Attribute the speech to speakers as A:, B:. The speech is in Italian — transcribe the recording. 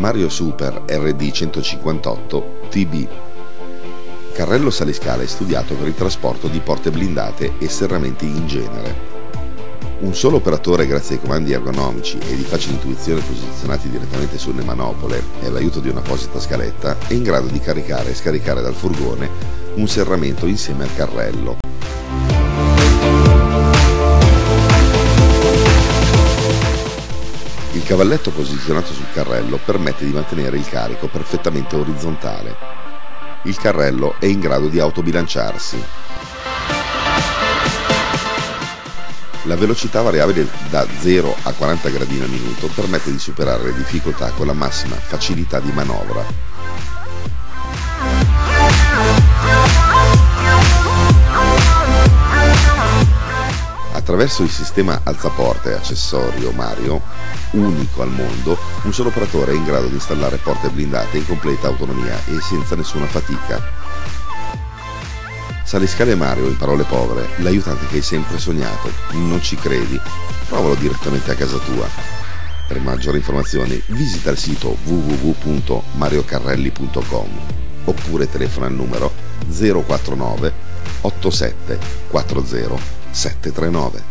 A: Mario Super RD 158 TB. Carrello saliscale studiato per il trasporto di porte blindate e serramenti in genere. Un solo operatore, grazie ai comandi ergonomici e di facile intuizione posizionati direttamente sulle manopole e all'aiuto di un'apposita scaletta, è in grado di caricare e scaricare dal furgone un serramento insieme al carrello. Il cavalletto posizionato sul carrello permette di mantenere il carico perfettamente orizzontale. Il carrello è in grado di autobilanciarsi. La velocità variabile da 0 a 40 gradini al minuto permette di superare le difficoltà con la massima facilità di manovra. Attraverso il sistema alzaporte accessorio Mario, unico al mondo, un solo operatore è in grado di installare porte blindate in completa autonomia e senza nessuna fatica. Saliscale Mario, in parole povere, l'aiutante che hai sempre sognato. Non ci credi? Provalo direttamente a casa tua. Per maggiori informazioni visita il sito www.mariocarrelli.com oppure telefona al numero 049 87 40 739.